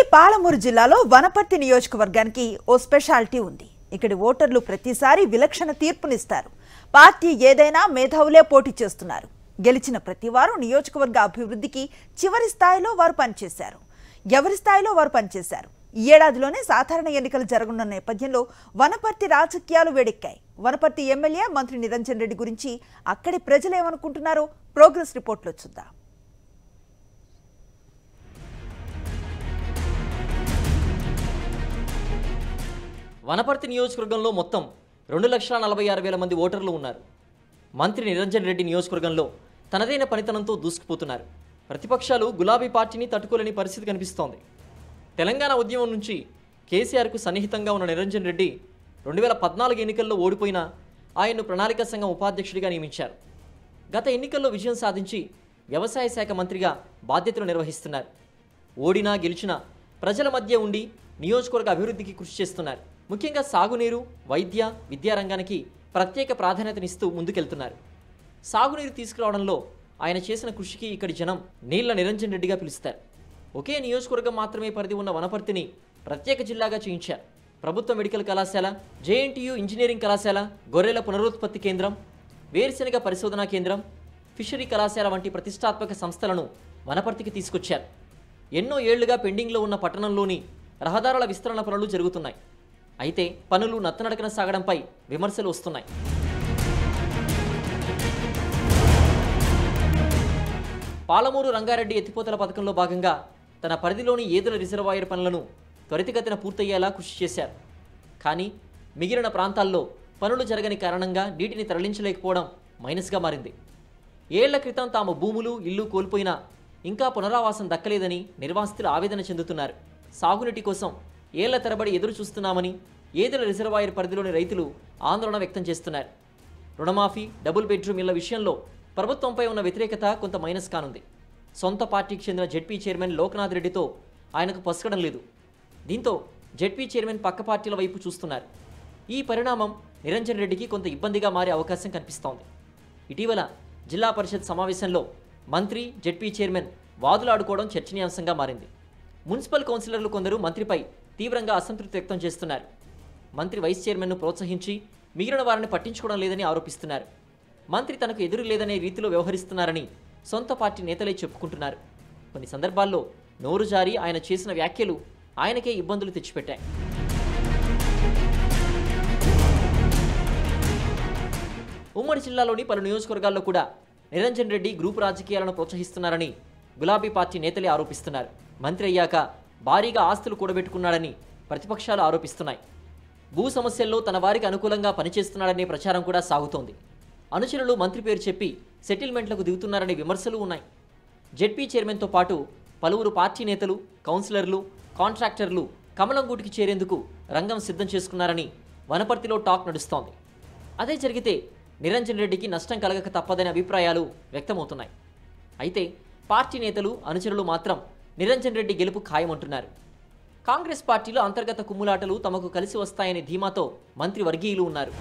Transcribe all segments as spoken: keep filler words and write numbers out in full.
పాలమూరు జిల్లాలో వనపర్తి నియోజకవర్గానికి ఓ స్పెషాలిటీ ఉంది. ఇక్కడి ఓటర్లు ప్రతిసారి విలక్షణ తీర్పునిస్తారు. పార్టీ ఏదైనా మేధావులే పోటీ చేస్తున్నారు. గెలిచిన ప్రతివారు నియోజకవర్గ అభివృద్ధికి చివరి స్థాయిలో వారు పనిచేశారు. ఎవరి స్థాయిలో వారు పనిచేశారు. ఈ ఏడాదిలోనే సాధారణ ఎన్నికలు జరగనున్న నేపథ్యంలో వనపర్తి రాజకీయాలు వేడెక్కాయి. వనపర్తి ఎమ్మెల్యే మంత్రి నిరంజన్ రెడ్డి గురించి అక్కడి ప్రజలు ఏమనుకుంటున్నారో ప్రోగ్రెస్ రిపోర్ట్లో చూద్దాం. వనపర్తి నియోజకవర్గంలో మొత్తం రెండు లక్షల నలభై ఆరు వేల మంది ఓటర్లు ఉన్నారు. మంత్రి నిరంజన్ రెడ్డి నియోజకవర్గంలో తనదైన పనితనంతో దూసుకుపోతున్నారు. ప్రతిపక్షాలు గులాబీ పార్టీని తట్టుకోలేని పరిస్థితి కనిపిస్తోంది. తెలంగాణ ఉద్యమం నుంచి కేసీఆర్కు సన్నిహితంగా ఉన్న నిరంజన్ రెడ్డి రెండు వేల పద్నాలుగు ఎన్నికల్లో ఓడిపోయినా ఆయన్ను ప్రణాళికా సంఘం ఉపాధ్యక్షుడిగా నియమించారు. గత ఎన్నికల్లో విజయం సాధించి వ్యవసాయ శాఖ మంత్రిగా బాధ్యతలు నిర్వహిస్తున్నారు. ఓడినా గెలిచినా ప్రజల మధ్య ఉండి నియోజకవర్గ అభివృద్ధికి కృషి చేస్తున్నారు. ముఖ్యంగా సాగునీరు, వైద్య, విద్యారంగానికి ప్రత్యేక ప్రాధాన్యతనిస్తూ ముందుకెళ్తున్నారు. సాగునీరు తీసుకురావడంలో ఆయన చేసిన కృషికి ఇక్కడి జనం నీళ్ల నిరంజన్ రెడ్డిగా పిలుస్తారు. ఒకే నియోజకవర్గం మాత్రమే పరిధి ఉన్న వనపర్తిని ప్రత్యేక జిల్లాగా చేయించారు. ప్రభుత్వ మెడికల్ కళాశాల, జేఎన్టీయూ ఇంజనీరింగ్ కళాశాల, గొర్రెల పునరుత్పత్తి కేంద్రం, వేరుశెనగ పరిశోధనా కేంద్రం, ఫిషరీ కళాశాల వంటి ప్రతిష్టాత్మక సంస్థలను వనపర్తికి తీసుకొచ్చారు. ఎన్నో ఏళ్లుగా పెండింగ్లో ఉన్న పట్టణంలోని రహదారుల విస్తరణ పనులు జరుగుతున్నాయి. అయితే పనులు నత్తనడకన సాగడంపై విమర్శలు వస్తున్నాయి. పాలమూరు రంగారెడ్డి ఎత్తిపోతల పథకంలో భాగంగా తన పరిధిలోని ఏదుల రిజర్వాయర్ పనులను త్వరితగతిన పూర్తయ్యేలా కృషి చేశారు. కానీ మిగిలిన ప్రాంతాల్లో పనులు జరగని కారణంగా నీటిని తరలించలేకపోవడం మైనస్గా మారింది. ఏళ్ల క్రితం తాము భూములు, ఇల్లు కోల్పోయినా ఇంకా పునరావాసం దక్కలేదని నిర్వాసితులు ఆవేదన చెందుతున్నారు. సాగునీటి కోసం ఏళ్ల తరబడి ఎదురు చూస్తున్నామని ఏదుల రిజర్వాయర్ పరిధిలోని రైతులు ఆందోళన వ్యక్తం చేస్తున్నారు. రుణమాఫీ, డబుల్ బెడ్రూమ్ ఇళ్ల విషయంలో ప్రభుత్వంపై ఉన్న వ్యతిరేకత కొంత మైనస్ కానుంది. సొంత పార్టీకి చెందిన జెడ్పీ చైర్మన్ లోక్నాథ్ రెడ్డితో ఆయనకు పసకడం లేదు. దీంతో జెడ్పీ చైర్మన్ పక్క పార్టీల వైపు చూస్తున్నారు. ఈ పరిణామం నిరంజన్ రెడ్డికి కొంత ఇబ్బందిగా మారే అవకాశం కనిపిస్తోంది. ఇటీవల జిల్లా పరిషత్ సమావేశంలో మంత్రి, జెడ్పీ చైర్మన్ వాదులాడుకోవడం చర్చనీయాంశంగా మారింది. మున్సిపల్ కౌన్సిలర్లు కొందరు మంత్రిపై తీవ్రంగా అసంతృప్తి వ్యక్తం చేస్తున్నారు. మంత్రి వైస్ చైర్మన్ను ప్రోత్సహించి మిగిలిన వారిని పట్టించుకోవడం లేదని ఆరోపిస్తున్నారు. మంత్రి తనకు ఎదురు లేదనే రీతిలో వ్యవహరిస్తున్నారని సొంత పార్టీ నేతలే చెప్పుకుంటున్నారు. కొన్ని సందర్భాల్లో నోరు జారి ఆయన చేసిన వ్యాఖ్యలు ఆయనకే ఇబ్బందులు తెచ్చిపెట్టాయి. ఉమ్మడి జిల్లాలోని పలు నియోజకవర్గాల్లో కూడా నిరంజన్ రెడ్డి గ్రూపు రాజకీయాలను ప్రోత్సహిస్తున్నారని గులాబీ పార్టీ నేతలే ఆరోపిస్తున్నారు. మంత్రి అయ్యాక భారీగా ఆస్తులు కూడబెట్టుకున్నాడని ప్రతిపక్షాలు ఆరోపిస్తున్నాయి. భూ సమస్యల్లో తన వారికి అనుకూలంగా పనిచేస్తున్నాడనే ప్రచారం కూడా సాగుతోంది. అనుచరులు మంత్రి పేరు చెప్పి సెటిల్మెంట్లకు దిగుతున్నారనే విమర్శలు ఉన్నాయి. జెడ్పీ చైర్మన్తో పాటు పలువురు పార్టీ నేతలు, కౌన్సిలర్లు, కాంట్రాక్టర్లు కమలం గూటికి చేరేందుకు రంగం సిద్ధం చేసుకున్నారని వనపర్తిలో టాక్ నడుస్తోంది. అదే జరిగితే నిరంజన్ రెడ్డికి నష్టం కలగక తప్పదనే అభిప్రాయాలు వ్యక్తమవుతున్నాయి. అయితే పార్టీ నేతలు, అనుచరులు మాత్రం నిరంజన్ రెడ్డి గెలుపు ఖాయమంటున్నారు. కాంగ్రెస్ పార్టీలో అంతర్గత కుమ్ములాటలు తమకు కలిసి వస్తాయనే ధీమాతో మంత్రి వర్గీయులు ఉన్నారు.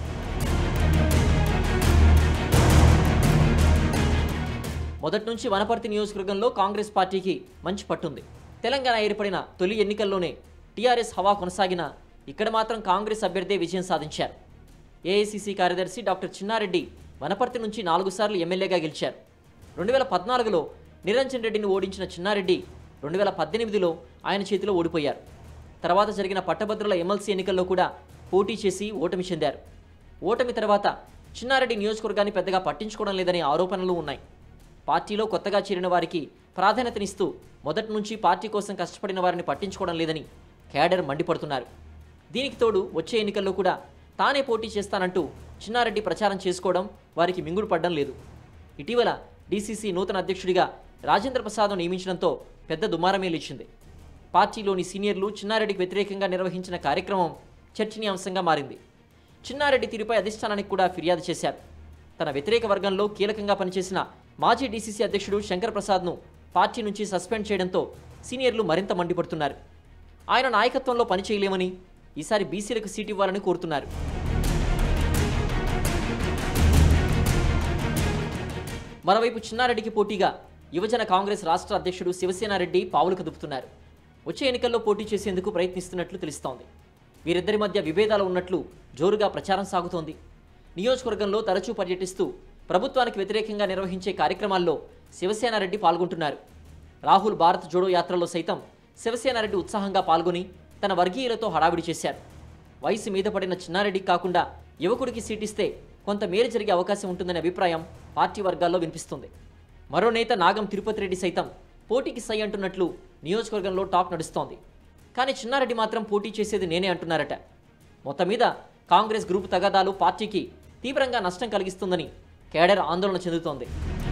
మొదటి నుంచి వనపర్తి నియోజకవర్గంలో కాంగ్రెస్ పార్టీకి మంచి పట్టుంది. తెలంగాణ ఏర్పడిన తొలి ఎన్నికల్లోనే టీఆర్ఎస్ హవా కొనసాగిన ఇక్కడ మాత్రం కాంగ్రెస్ అభ్యర్థే విజయం సాధించారు. ఏఐసీసీ కార్యదర్శి డాక్టర్ చిన్నారెడ్డి వనపర్తి నుంచి నాలుగు సార్లు ఎమ్మెల్యేగా గెలిచారు. రెండు వేల పద్నాలుగులో నిరంజన్ రెడ్డిని ఓడించిన చిన్నారెడ్డి రెండు వేల పద్దెనిమిదిలో ఆయన చేతిలో ఓడిపోయారు. తర్వాత జరిగిన పట్టభద్రుల ఎమ్మెల్సీ ఎన్నికల్లో కూడా పోటీ చేసి ఓటమి చెందారు. ఓటమి తర్వాత చిన్నారెడ్డి నియోజకవర్గాన్ని పెద్దగా పట్టించుకోవడం లేదనే ఆరోపణలు ఉన్నాయి. పార్టీలో కొత్తగా చేరిన వారికి ప్రాధాన్యతనిస్తూ మొదటి నుంచి పార్టీ కోసం కష్టపడిన వారిని పట్టించుకోవడం లేదని క్యాడర్ మండిపడుతున్నారు. దీనికి తోడు వచ్చే ఎన్నికల్లో కూడా తానే పోటీ చేస్తానంటూ చిన్నారెడ్డి ప్రచారం చేసుకోవడం వారికి మింగుడు పడడం లేదు. ఇటీవల డీసీసీ నూతన అధ్యక్షుడిగా రాజేంద్ర ప్రసాద్ను నియమించడంతో పెద్ద దుమారమే లేచింది. పార్టీలోని సీనియర్లు చిన్నారెడ్డికి వ్యతిరేకంగా నిర్వహించిన కార్యక్రమం చర్చనీయాంశంగా మారింది. చిన్నారెడ్డి తీరుపై అధిష్టానానికి కూడా ఫిర్యాదు చేశారు. తన వ్యతిరేక వర్గంలో కీలకంగా పనిచేసిన మాజీ డీసీసీ అధ్యక్షుడు శంకర్ ప్రసాద్ను పార్టీ నుంచి సస్పెండ్ చేయడంతో సీనియర్లు మరింత మండిపడుతున్నారు. ఆయన నాయకత్వంలో పనిచేయలేమని, ఈసారి బీసీలకు సీటు ఇవ్వాలని కోరుతున్నారు. మరోవైపు చిన్నారెడ్డికి పోటీగా యువజన కాంగ్రెస్ రాష్ట్ర అధ్యక్షుడు శివసేనారెడ్డి పావులు కదుపుతున్నారు. వచ్చే ఎన్నికల్లో పోటీ చేసేందుకు ప్రయత్నిస్తున్నట్లు తెలుస్తోంది. వీరిద్దరి మధ్య విభేదాలు ఉన్నట్లు జోరుగా ప్రచారం సాగుతోంది. నియోజకవర్గంలో తరచూ పర్యటిస్తూ ప్రభుత్వానికి వ్యతిరేకంగా నిర్వహించే కార్యక్రమాల్లో శివసేనారెడ్డి పాల్గొంటున్నారు. రాహుల్ భారత్ జోడో యాత్రలో సైతం శివసేనారెడ్డి ఉత్సాహంగా పాల్గొని తన వర్గీయులతో హడావిడి చేశారు. వయసు మీద పడిన చిన్నారెడ్డికి కాకుండా యువకుడికి సీటిస్తే కొంత మేలు జరిగే అవకాశం ఉంటుందనే అభిప్రాయం పార్టీ వర్గాల్లో వినిపిస్తుంది. మరో నేత నాగం తిరుపతి రెడ్డి సైతం పోటీకి సై అంటున్నట్లు నియోజకవర్గంలో టాక్ నడుస్తోంది. కానీ చిన్నారెడ్డి మాత్రం పోటీ చేసేది నేనే అంటున్నారట. మొత్తం మీద కాంగ్రెస్ గ్రూప్ తగాదాలు పార్టీకి తీవ్రంగా నష్టం కలిగిస్తుందని కేడర్ ఆందోళన చెందుతోంది.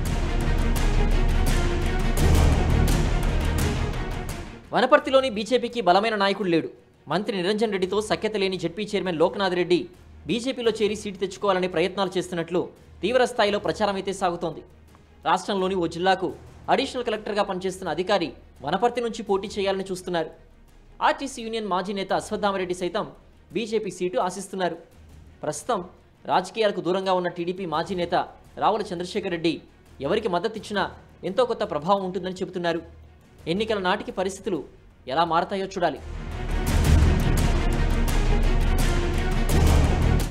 వనపర్తిలోని బీజేపీకి బలమైన నాయకుడు లేడు. మంత్రి నిరంజన్ రెడ్డితో సఖ్యత లేని జెడ్పీ చైర్మన్ లోక్నాథ్ రెడ్డి బీజేపీలో చేరి సీటు తెచ్చుకోవాలని ప్రయత్నాలు చేస్తున్నట్లు తీవ్ర స్థాయిలో ప్రచారం అయితే సాగుతోంది. రాష్ట్రంలోని ఓ జిల్లాకు అడిషనల్ కలెక్టర్గా పనిచేస్తున్న అధికారి వనపర్తి నుంచి పోటీ చేయాలని చూస్తున్నారు. ఆర్టీసీ యూనియన్ మాజీ నేత అశ్వత్థామరెడ్డి సైతం బీజేపీ సీటు ఆశిస్తున్నారు. ప్రస్తుతం రాజకీయాలకు దూరంగా ఉన్న టీడీపీ మాజీ నేత రావుల చంద్రశేఖర్ రెడ్డి ఎవరికి మద్దతిచ్చినా ఎంతో కొత్త ప్రభావం ఉంటుందని చెబుతున్నారు. ఎన్నికల నాటికి పరిస్థితులు ఎలా మారతాయో చూడాలి.